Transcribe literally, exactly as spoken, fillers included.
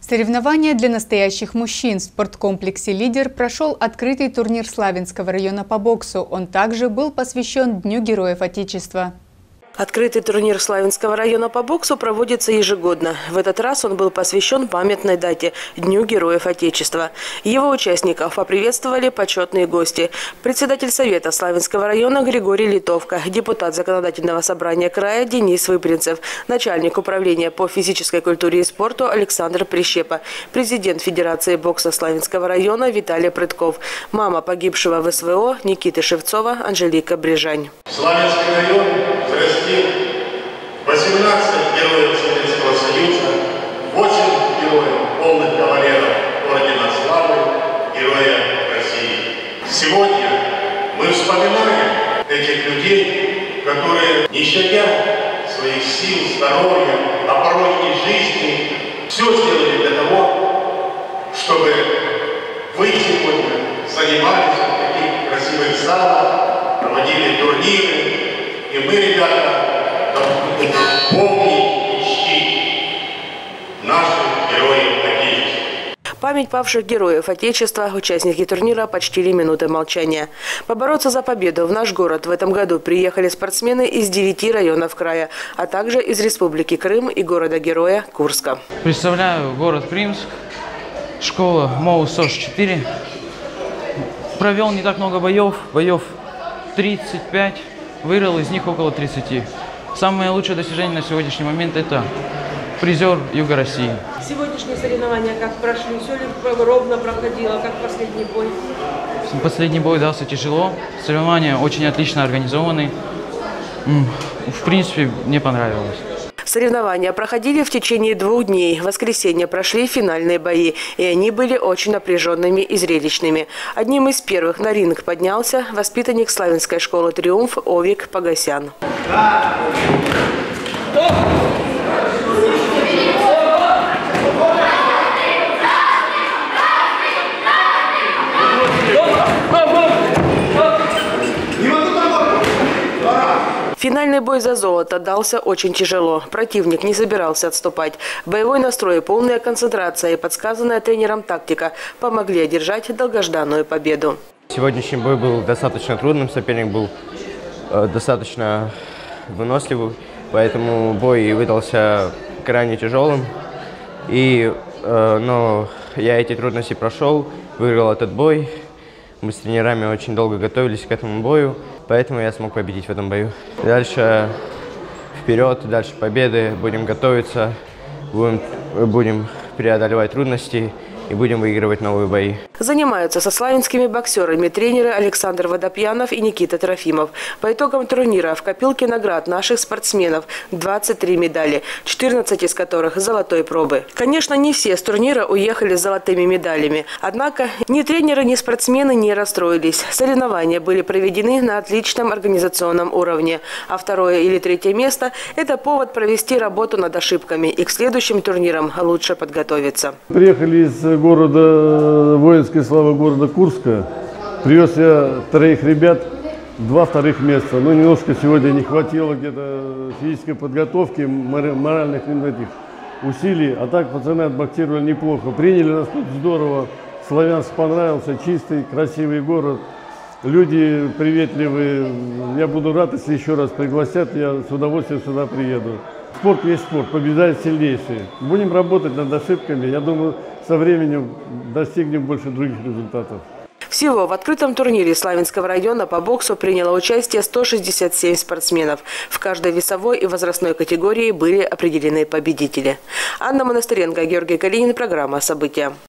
Соревнования для настоящих мужчин в спорткомплексе «Лидер» прошел открытый турнир Славянского района по боксу. Он также был посвящен Дню Героев Отечества. Открытый турнир Славянского района по боксу проводится ежегодно. В этот раз он был посвящен памятной дате – Дню Героев Отечества. Его участников поприветствовали почетные гости. Председатель Совета Славянского района Григорий Литовка, депутат Законодательного собрания края Денис Выпринцев, начальник управления по физической культуре и спорту Александр Прищепа, президент Федерации бокса Славянского района Виталий Прытков, мама погибшего в СВО Никиты Шевцова Анжелика Брижань. Славянский район вырастил восемнадцать героев Советского Союза, восемь героев полных кавалеров ордена Славы, Героя России. Сегодня мы вспоминаем этих людей, которые, не щадя своих сил, здоровья, а порой и жизни, все сделали для того, чтобы вы сегодня занимались в таких красивых залах, проводили турниры. И мы, ребята, должны помнить и чтить наших героев Отечества. Память павших героев Отечества участники турнира почтили минутой молчания. Побороться за победу в наш город в этом году приехали спортсмены из девяти районов края, а также из Республики Крым и города-героя Курска. Представляю город Примск, школа МОУ СОЖ четыре. Провел не так много боев, боев тридцать пять. Выиграл из них около тридцати. Самое лучшее достижение на сегодняшний момент – это призер Юга России. Сегодняшние соревнования как прошли? Все ли ровно проходило, как последний бой? Последний бой дался тяжело. Соревнования очень отлично организованы. В принципе, мне понравилось. Соревнования проходили в течение двух дней. В воскресенье прошли финальные бои, и они были очень напряженными и зрелищными. Одним из первых на ринг поднялся воспитанник Славянской школы «Триумф» Овик Погосян. Финальный бой за золото дался очень тяжело. Противник не собирался отступать. Боевой настрой, полная концентрация и подсказанная тренером тактика помогли одержать долгожданную победу. Сегодняшний бой был достаточно трудным, соперник был э, достаточно выносливый, поэтому бой выдался крайне тяжелым. И, э, но я эти трудности прошел, выиграл этот бой. Мы с тренерами очень долго готовились к этому бою, поэтому я смог победить в этом бою. Дальше вперед, дальше победы, будем готовиться, будем, будем преодолевать трудности и будем выигрывать новые бои. Занимаются со славянскими боксерами тренеры Александр Водопьянов и Никита Трофимов. По итогам турнира в копилке наград наших спортсменов двадцать три медали, четырнадцать из которых золотой пробы. Конечно, не все с турнира уехали с золотыми медалями. Однако ни тренеры, ни спортсмены не расстроились. Соревнования были проведены на отличном организационном уровне. А второе или третье место – это повод провести работу над ошибками и к следующим турнирам лучше подготовиться. Приехали из города, воинской славы города Курска. Привез я троих ребят, два вторых места. Но немножко сегодня не хватило где-то физической подготовки, моральных этих усилий. А так пацаны отбоксировали неплохо. Приняли нас тут здорово. Славянск понравился, чистый, красивый город. Люди приветливые. Я буду рад, если еще раз пригласят, я с удовольствием сюда приеду. Спорт есть спорт, побеждает сильнейший. Будем работать над ошибками. Я думаю, со временем достигнем больше других результатов. Всего в открытом турнире Славянского района по боксу приняло участие сто шестьдесят семь спортсменов. В каждой весовой и возрастной категории были определены победители. Анна Монастыренко, Георгий Калинин, программа «События».